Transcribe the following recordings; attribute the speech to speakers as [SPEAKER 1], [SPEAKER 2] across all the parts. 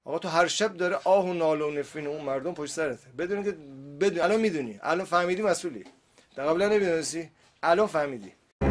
[SPEAKER 1] آقا تو هر شب داره آه و ناله و نفرین اون مردم پشت سرته، بدون که الان میدونی، الان فهمیدی مسئولی. در قبلا نمیدونستی، الان فهمیدی.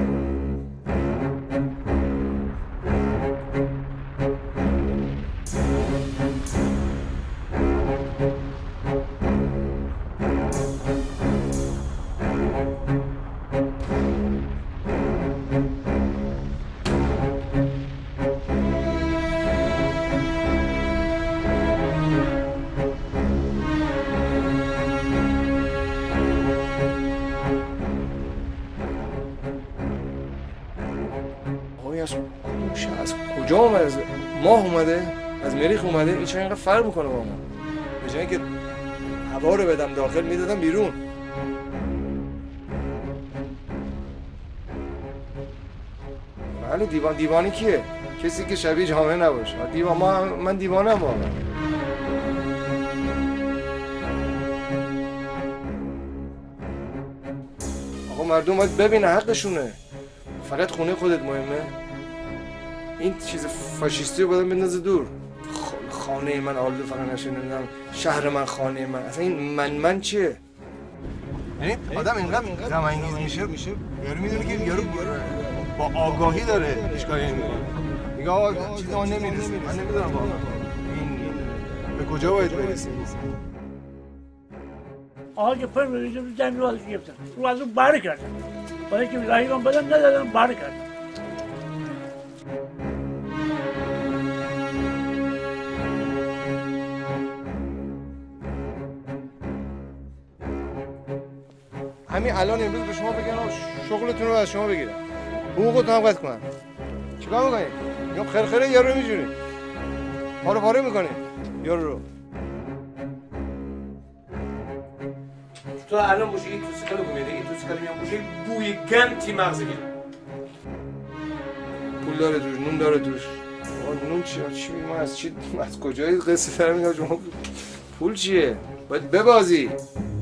[SPEAKER 1] از کجا اومده؟ از ماه اومده؟ از مریخ اومده؟ این چرا اینقدر فرق میکنه با ما؟ به جای اینکه هوا رو بدم داخل میدادم بیرون. بله دیوانه کیه؟ کسی که شبیه جامعه نباشه. من دیوانه‌ام واقعا. آقا مردم باید ببینه حقشونه. فقط خونه خودت مهمه. این چیز فاشیستی رو باید بندازه دور. خانه من آلوده فقط نشه، نمیدونم شهر من خانه من. اصلا این من چیه؟ یعنی آدم اینقدر غم انگیز میشه یارو میدونه که یارو با آگاهی داره اشکالی نمیکنه. میگه آقا چیزی ما نمیرسه. من نمیدونم واقعا این به کجا باید برسیم.
[SPEAKER 2] آقا که پر می‌ریزه رو زمین رو ازش گرفتن. رو از اون باره کردن. برای که رایگان بدن ندادن باره کردن.
[SPEAKER 1] همین الان امروز به شما بگن شغلتون رو از شما بگیرن، حقوقتون هم قطع کنن، چیکار میکنید؟ میگم خرخره یارو رو میجونید، پاره میکنید یارو رو.
[SPEAKER 3] تو الان باشه این توسیکل رو ببینید، این توسیکل میام باشه بوی گندی مغز میگیره.
[SPEAKER 1] پول داره توش، نون داره توش. نون چی ما از کجای قصه دارم؟ میگم شما پول چیه؟ باید ببازی.